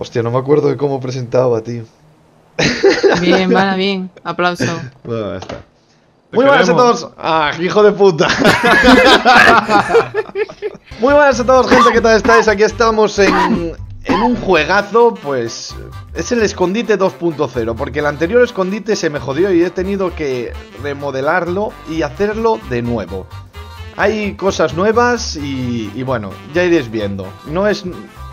Hostia, no me acuerdo de cómo presentaba, tío. Bien, vale, bien. Aplauso. Bueno, ya está. Muy buenas a todos. ¡Ah, hijo de puta! Muy buenas a todos, gente, ¿qué tal estáis? Aquí estamos en un juegazo, pues... Es el escondite 2.0, porque el anterior escondite se me jodió y he tenido que remodelarlo y hacerlo de nuevo. Hay cosas nuevas y bueno, ya iréis viendo. No es...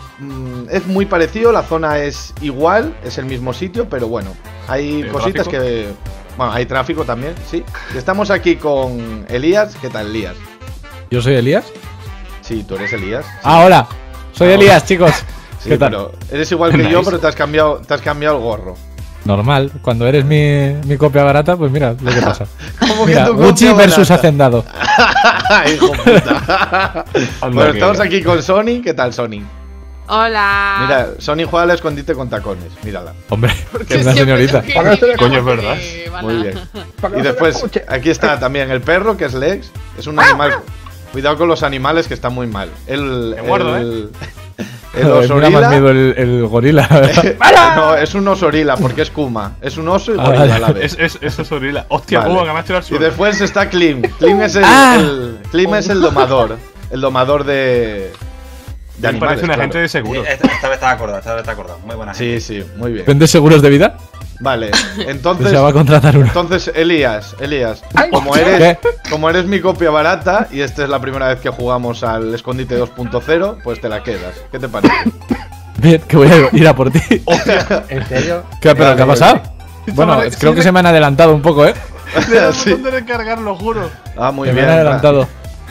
es muy parecido, la zona es igual, es el mismo sitio, pero bueno, hay cositas tráfico? que... Bueno, hay tráfico también, sí. Estamos aquí con Elías. ¿Qué tal, Elías? ¿Yo soy Elías? Sí, tú eres Elías. Sí. Ah, hola. Soy Elías, chicos. Sí, ¿Qué tal? pero eres igual que yo, pero te has cambiado el gorro. Normal. Cuando eres mi copia barata, pues mira lo que pasa. ¿Cómo Mira, tu Gucci copia versus barata? Hacendado. Hijo puta. Bueno, estamos aquí con Sony. ¿Qué tal, Sony? Hola. Mira, Sony juega al escondite con tacones. Mírala. Hombre, Porque que es una siempre señorita. tengo que- Coño, es verdad. Muy bien. Y después, aquí está también el perro, que es Lex. Es un animal. Cuidado con los animales, que está muy mal. Me guardo, el Me da más osorila. miedo el gorila. No, es un osorila, porque es Kuma. Es un oso y Ah, gorila vale. a la vez. Eso es horrible. Hostia, Vale. que me has tirado al Y suelo. después está Klim. Klim es Klim es el domador. El domador de Me animales. parece un agente claro. de seguro. Esta vez estaba acordado, Muy buena gente. Sí, muy bien. ¿Vendes seguros de vida? Vale, Pues entonces. se va a contratar uno. Entonces, Elías, como eres mi copia barata y esta es la primera vez que jugamos al escondite 2.0, pues te la quedas. ¿Qué te parece? Bien, que voy a ir a por ti. ¿En serio? ¿Pero qué ha pasado? Bueno, Vale, creo sí, que se me han adelantado un poco, ¿eh? Sí. ¿Dónde recargar, lo juro? Ah, muy Se me bien. han adelantado.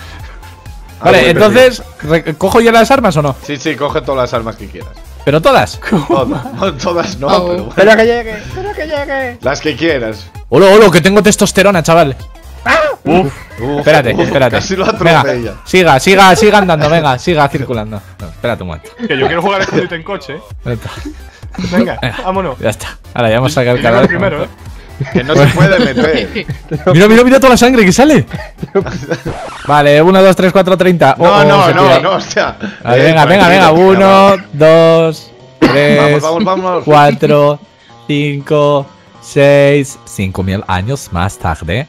Ah, Vale, muy entonces, ¿cojo ya las armas o no? perdido. Sí, coge todas las armas que quieras. ¿Pero todas? Todas. No, todas no, Oh. pero bueno. ¡Pero que llegue! ¡Pero que llegue! Las que quieras. Hola, que tengo testosterona, chaval. Uf, Espérate. Casi lo Venga, atropella. siga andando, venga, siga circulando. No, espérate un momento. Que yo quiero jugar a escondite en coche, Vente. Venga, vámonos. Ya está. Ahora ya hemos sacado el Llegar canal. primero, Que no se puede meter. Mira toda la sangre que sale. Vale, 1, 2, 3, 4, 30. No, hostia. Vale, venga, Tranquilo, 1, 2, 3, Vamos. 4, 5, 6, 5000 años más tarde.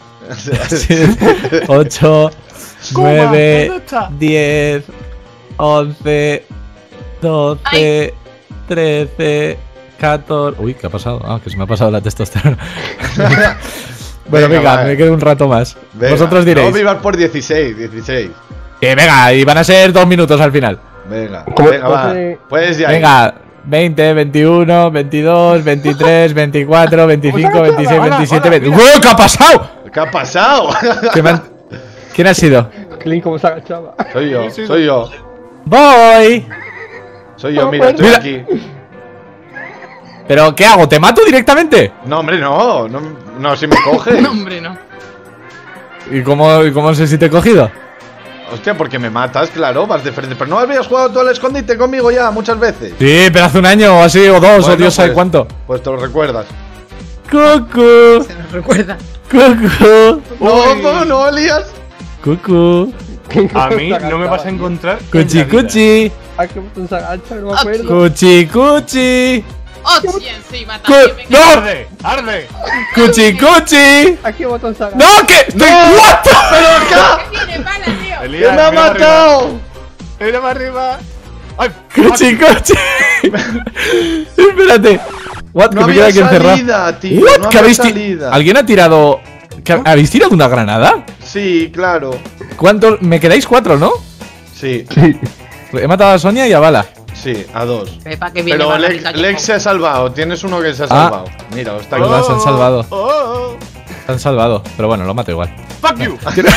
8, 9, ¿dónde está? 10, 11, 12, 13, 14. Uy, ¿qué ha pasado? Ah, que se me ha pasado la testosterona. Bueno, venga, va. me quedo un rato más. Venga, Vosotros diréis. No vivas por 16. Venga, y van a ser 2 minutos al final. Venga, ¿Cómo- venga, va. cómo se- Puedes ya. ir. Venga, 20, 21, 22, 23, 24, 25, 26, 27, 28. ¡Uy, qué ha pasado! ¿Qué ha pasado? ¿Quién ha sido? Clint, ¿cómo se agachaba? Soy yo. Voy. Mira, estoy Mira. aquí. ¿Pero qué hago? ¿Te mato directamente? No, hombre, no, si me coge. No, hombre, no. ¿Y cómo sé si te he cogido? Hostia, porque me matas, claro, vas de frente. Pero no habías jugado tú al escondite conmigo ya muchas veces. Sí, pero hace un año o así, o dos, o Bueno, Dios sabe pues- cuánto. Pues te lo recuerdas. Cucu, Se nos recuerda. cucu, No, Elías. cucu, A mí no me vas a encontrar. en cuchi, la vida. cuchi, ¿A qué botón se agacha? No me Ah, acuerdo. cuchi, cuchi, ¡Hostia, encima Cu- también! ¡No! ¡Arde! ¡Arde! cuchi, cuchi. ¿A qué botón se agacha? ¡No, que estoy muerto! ¡Que tiene pala, tío! Elías, ¡Que me ha mira para matado! arriba. ¡Mira para arriba! ¡Ay! Cuchi, cuchi. Espérate. What? No Que me queda había aquí encerrado. salida, tío. What? No ¿Que había habéis salida. ¿Alguien ha tirado? ¿Habéis tirado una granada? Sí, claro. ¿Cuántos? Me quedáis 4, ¿no? Sí, He matado a Sonia y a Bala. sí, a 2. Pepa, que viene Pero para la Lex, rica, Lex se ha salvado. Tienes uno que se ha Ah. salvado. Mira, está aquí. Verdad, se han salvado. Oh, Se han salvado. Pero bueno, lo mato igual. ¡Fuck you!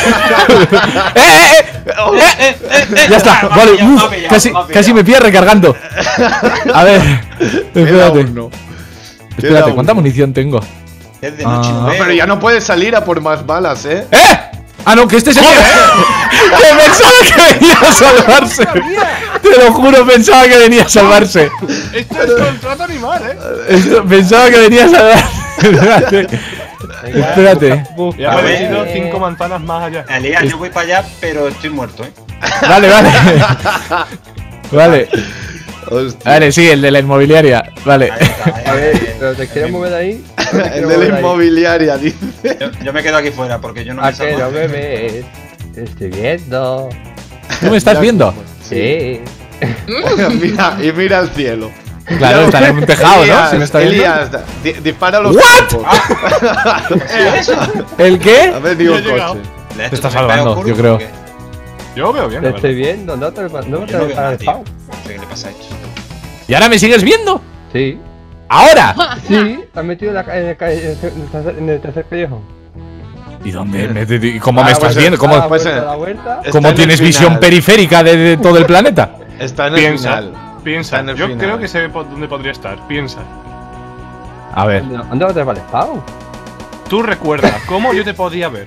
Ya está. Vale, uf, casi me pilla recargando. A ver. Queda Espérate. uno. Espérate, uno. ¿cuánta munición tengo? Es de noche, Ah. No, pero ya no puedes salir a por más balas, ¿eh? ¡Eh! Ah, no, que este es el que pensaba que venía a salvarse. Te lo juro, pensaba que venía a salvarse. Esto es contrato animal, Pensaba que venía a salvarse. Espérate. Espérate. Y ha A ver, aparecido 5 manzanas más allá. Elías, yo voy para allá, pero estoy muerto, Vale, vale. Vale. Hostia. Vale, sí, el de la inmobiliaria. Vale. Ahí está, A ver, pero te quieres mover de ahí. El de la inmobiliaria, dice. Yo me quedo aquí fuera porque yo no ¿A me que salgo. no me ves? Te estoy viendo. ¿Tú me estás viendo? Sí. Mira, y mira al cielo. Claro, está en un tejado, ¿no? ¿Se me está viendo? Elías, dispara los ¿What? ojos. ¿El qué? Ha venido Yo un he llegado. coche. Te está salvando, yo creo. Yo veo bien, Te la estoy verdad. viendo. No te Yo no veo para nada, el tío. spawn. No sé qué le pasa a esto. ¿Y ahora me sigues viendo? Sí. ¡Ahora! Sí, te has metido en, en el tercer callejón. ¿Y dónde? ¿Y cómo me estás pues, viendo? ¿Cómo, pues, la vuelta. Está cómo en el tienes final. visión periférica de todo el planeta? Está en el Piensa, final. piensa. Está en el Yo final. creo que sé dónde podría estar. Piensa. A ver. ¿Dónde vas a para el spawn? Tú recuerda cómo yo te podía ver.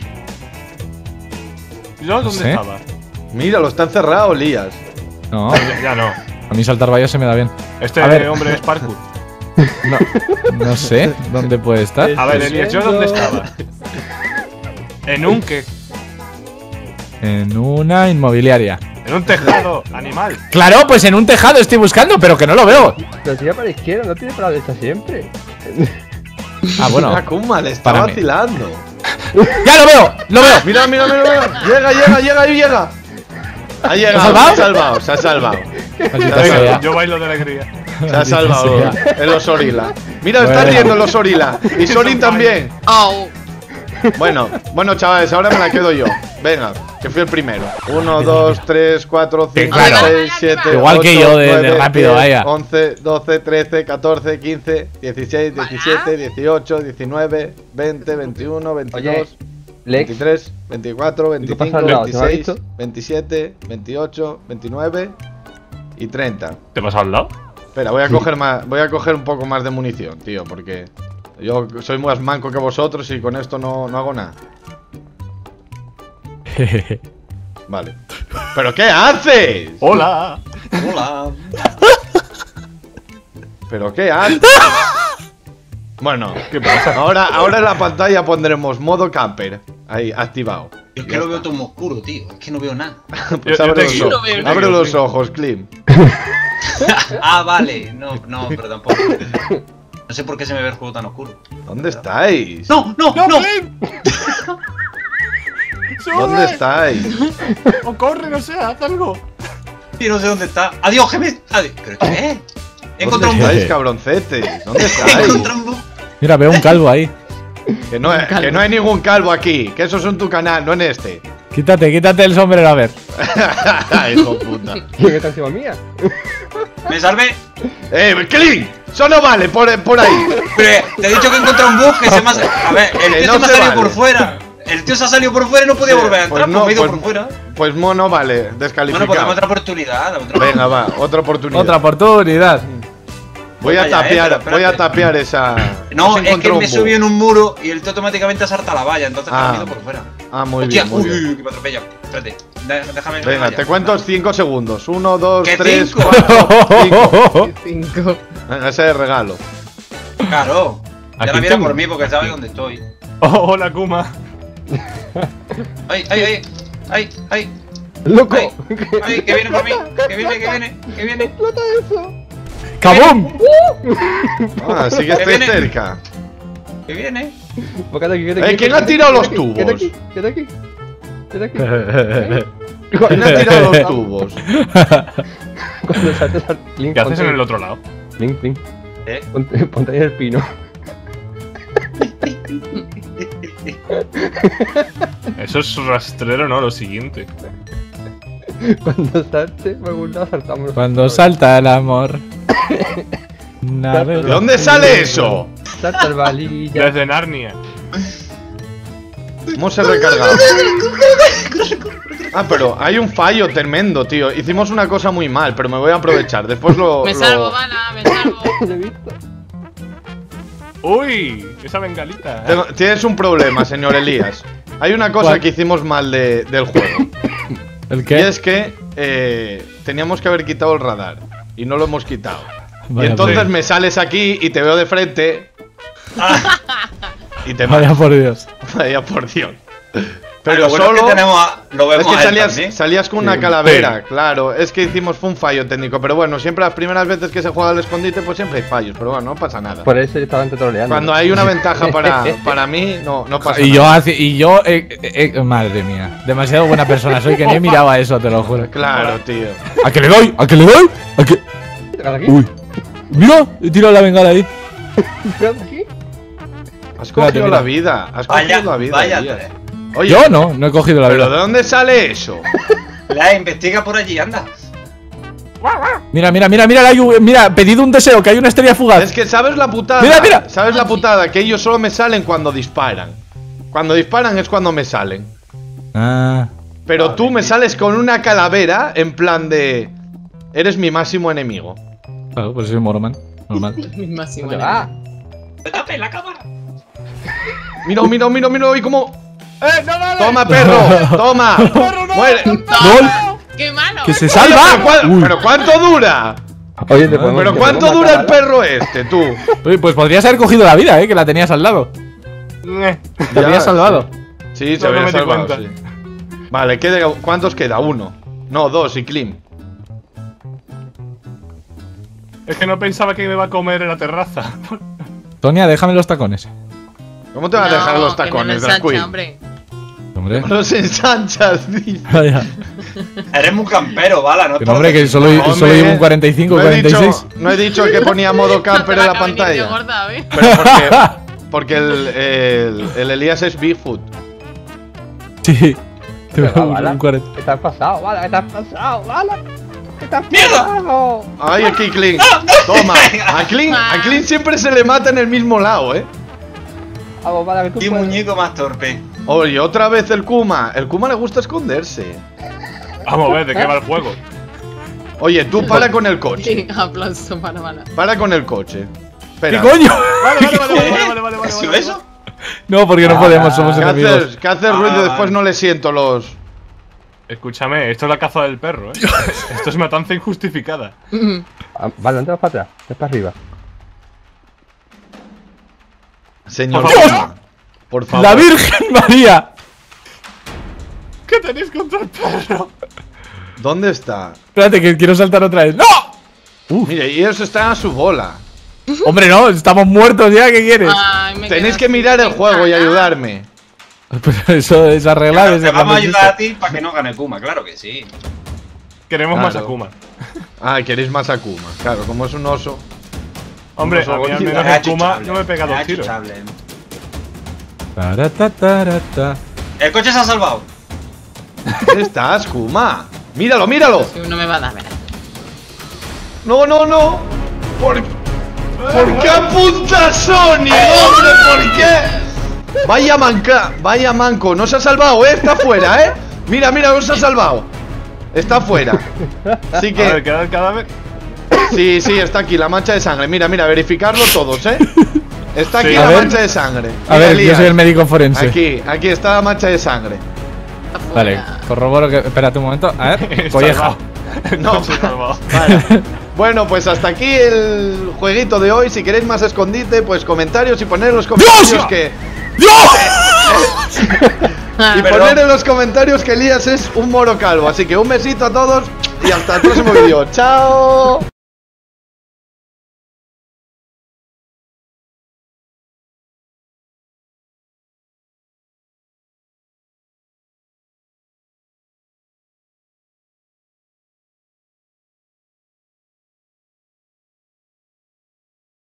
¿Yo dónde sé. estaba? Mira, lo está encerrado, Elías. No, Ya no. a mí saltar vallas se me da bien. Este A ver. hombre es parkour. No sé dónde puede estar. A ver, Elías, ¿yo dónde estaba? En un qué. En una inmobiliaria. En un tejado, animal. Claro, pues en un tejado estoy buscando, pero que no lo veo. Pero tira para la izquierda, no tiene para la derecha siempre. Ah, bueno. Mira, Kuma, le está Párame. vacilando. ¡Ya lo veo! ¡Lo veo! Mira, mira, mira, mira. Llega, ahí llega. Ha llegado, salvado? se ha salvado. Maldita Venga, sea. yo bailo de alegría. Se ha salvado el osorila. Mira, está Bueno. riendo el osorila. Y Sorin también. Oh. Bueno, chavales, ahora me la quedo yo. Venga, que fui el primero. 1, 2, 3, 4, 5, claro. 6, 7, Igual que yo de rápido, vaya. 11, 12, 13, 14, 15, 16, 17, 18, 19, 20, 21, 22, Oye, Lex, 23, 24, ¿qué 25, pasa al lado? ¿Te lo has 26, visto? 27, 28, 29 y 30. ¿Te vas al lado? Espera, voy a coger un poco más de munición, tío, porque yo soy más manco que vosotros y con esto no hago nada. Vale. ¿Pero qué haces? ¡Hola! Hola. ¿Pero qué haces? Bueno, ¿Qué pasa? ahora en la pantalla pondremos modo camper. Ahí, activado. Yo es que lo veo todo muy oscuro, tío. Es que no veo nada. Pues Yo abre te los guío. ojos. No veo Abre nada. los ojos, Klim. Ah, vale. No, pero tampoco. No sé por qué se me ve el juego tan oscuro. ¿Dónde estáis? ¡No! Flynn! ¿Dónde estáis? ¡O corre, no sé, haz algo! Y no sé dónde está. ¡Adiós, Gemes! Adiós. ¿Pero qué es? He ¿Dónde encontrado un estáis, bug. cabroncetes? ¿Dónde He estáis? encontrado un bug. Mira, veo un calvo ahí. Que no hay ningún calvo aquí. Que eso es en tu canal, no en este. Quítate el sombrero, a ver. Hijo puta. ¿quién está encima mía? Me salvé. Klim. Eso no vale, por ahí. Pero te he dicho que he encontrado un bug que se me ha... A ver, el Que tío no se me ha se salido vale. por fuera. El tío se ha salido por fuera y no podía volver a entrar. Pues me he ido por fuera. Pues no vale, Bueno, descalificado. pues dame otra oportunidad. dame otra Venga, va, otra oportunidad. Otra oportunidad. Voy a Vaya, tapiar, espérate. voy a tapiar esa. No, se es que encontró me un bug. subí en un muro y el tío automáticamente salta la valla, entonces me Ah. he ido por fuera. Ah, muy Hostia, bien, muy bien. que me atropella. Espérate, déjame. que Venga, vaya. te cuento 5 segundos. 1, 2, ¿Qué 3, cinco? 4, 5. 5. Venga, ese es el regalo. Claro. Ya Aquí la viera tengo. por mí porque sabe dónde estoy. Oh, hola, Kuma. Ay. ¡Loco! Ay, ay, que viene por mí. Que viene. ¡Explota eso! ¡Cabum! Ah, sí que estoy viene. cerca. Que viene. Pues quédate aquí, quédate aquí. ¿quién ha tirado los tubos? Quédate aquí, quédate aquí. ¿Quién ha tirado los tubos? Cuando saltes al Link, ¿Qué haces en el otro lado? Link. ¿Eh? Ponte ahí el pino. Eso es rastrero, no, lo siguiente. Cuando salte por algún lado saltamos. Cuando salta el amor. ¿De dónde sale eso? Salta el balilla. Desde Narnia. ¿Cómo se ha recargado? Ah, pero hay un fallo tremendo, tío. Hicimos una cosa muy mal, pero me voy a aprovechar. Después Me salvo, Bala, me salvo. Lo he visto. ¡Uy! Esa bengalita. Tienes un problema, señor Elías. Hay una cosa ¿Cuál? que hicimos mal del juego. ¿El Y qué? es que teníamos que haber quitado el radar. Y no lo hemos quitado. Y Vaya entonces por- me sales aquí y te veo de frente. Y te Vaya mato. por Dios. Vaya por Dios. Pero lo bueno solo. es que lo Es vemos que a él también. salías con una calavera, claro. Es que hicimos fue un fallo técnico. Pero bueno, siempre las primeras veces que se juega al escondite, pues siempre hay fallos. Pero bueno, no pasa nada. Por eso yo estaba troleando. Cuando hay una ventaja para mí, no pasa Y nada. yo, madre mía, demasiado buena persona soy que ni he mirado a eso, te lo juro. Claro, tío. ¿A qué le doy? ¿A qué le doy? ¿A qué? ¿Aquí? Uy. Mira, he tirado la bengala ahí. ¿Aquí? Has cogido mira. la vida. Has cogido la vida. Vaya Elías. 3. Oye, Yo no he cogido la ¿pero de vida. dónde sale eso? La investiga por allí, anda. Mira, mira, pedido un deseo, que hay una estrella fugaz. Es que sabes la putada. Mira. ¿Sabes la putada? Que ellos solo me salen cuando disparan. Cuando disparan es cuando me salen. Ah. Pero tú me sales con una calavera en plan de. Eres mi máximo enemigo. Claro, pues soy Moroman. Normal. Mi máximo ¿Dónde enemigo. va? ¡Me tape la cámara! Mira, y como. ¡No vale! ¡Toma, perro! ¡Toma! ¡Muere! ¡Gol! ¡Qué malo! ¡Que se Oye, salva! Uy. ¿Pero cuánto dura? Oye, te podemos. ¿Pero te cuánto podemos dura el matar, ¿vale? perro este, tú? Oye, pues podrías haber cogido la vida, que la tenías al lado. Te habrías salvado. Sí, se No habría me di salvado, cuenta. sí. Vale, ¿cuántos queda? ¿1? No, 2 y Klim. Es que no pensaba que me iba a comer en la terraza. Tonia, déjame los tacones. ¿Cómo te vas a dejar los tacones, de Drag Queen? hombre. Hombre. Los ensanchas, dice. Vaya. Eres muy campero, bala, ¿no? Que no, hombre, que solo Hombre, llevo un 45, no he 46. no he dicho que ponía modo camper en la pantalla. Gorda, ¿ves? Pero porque el Elías es Bigfoot. Sí. Te Venga, veo bala. un 40. ¿Qué te has pasado, bala? ¿Qué te has pasado, bala? ¿Qué te has ¡Mierda! pasado? Ay, aquí Clean. Toma. A Clean siempre se le mata en el mismo lado, Vamos, bala, que tú ¡Qué puedes. muñeco más torpe! Oye, otra vez el Kuma. El Kuma le gusta esconderse. Vamos a ver de qué va el juego. Oye, tú para con el coche. Sí, aplauso para Bala. Para con el coche. ¿Qué Espera. coño? Vale. ¿Has sido eso? No, porque no podemos, somos ¿Qué enemigos. haces? ¿Qué haces ruido? Después no le siento los. Escúchame, esto es la caza del perro, Esto es matanza injustificada. Ah, vale, no te vas para atrás, te vas para arriba. Señor Por favor. Kuma, por favor. ¡La Virgen María! ¿Qué tenéis contra el perro? ¿Dónde está? Espérate, que quiero saltar otra vez. ¡No! Mire, y ellos están a su bola. Hombre, no, estamos muertos ya, ¿qué quieres? Ay, me Tenéis quedo que mirar el sin juego y ganas. ayudarme. Pero eso es arreglar. Claro, eso te vamos a cuando ayudar a existe. ti para que no gane Kuma, claro que sí. Queremos Claro. más Akuma. Ah, queréis más a Kuma. Claro, como es un oso. Hombre, Unos a mí al gorila. menos Era Akuma chuchable, no me pega era dos tiros. chuchable. Taratatarata. El coche se ha salvado. ¿Dónde estás, Kuma? Míralo, míralo. Sí, no me va a dar, verás. No. ¿Por qué apunta Sony? Hombre, ¿por qué? Vaya manco. No se ha salvado, Está fuera, Mira, no se ha salvado. Está fuera. Así A ver, que. queda el cadáver. Sí, está aquí, la mancha de sangre. Mira, verificarlo todos, Está aquí Sí. la A ver. mancha de sangre. A Mira, ver, yo Elías. soy el médico forense. Aquí está la mancha de sangre. Está Vale, fuera. corroboro que. Espérate un momento. A ver, colleja. Salvado. El No. coche salvado. Vale. Bueno, pues hasta aquí el jueguito de hoy. Si queréis más escondite, pues comentarios y poner en los comentarios ¡Dios! que. ¡Dios! Y poner en los comentarios que Elías es un moro calvo. Así que un besito a todos y hasta el próximo vídeo. ¡Chao!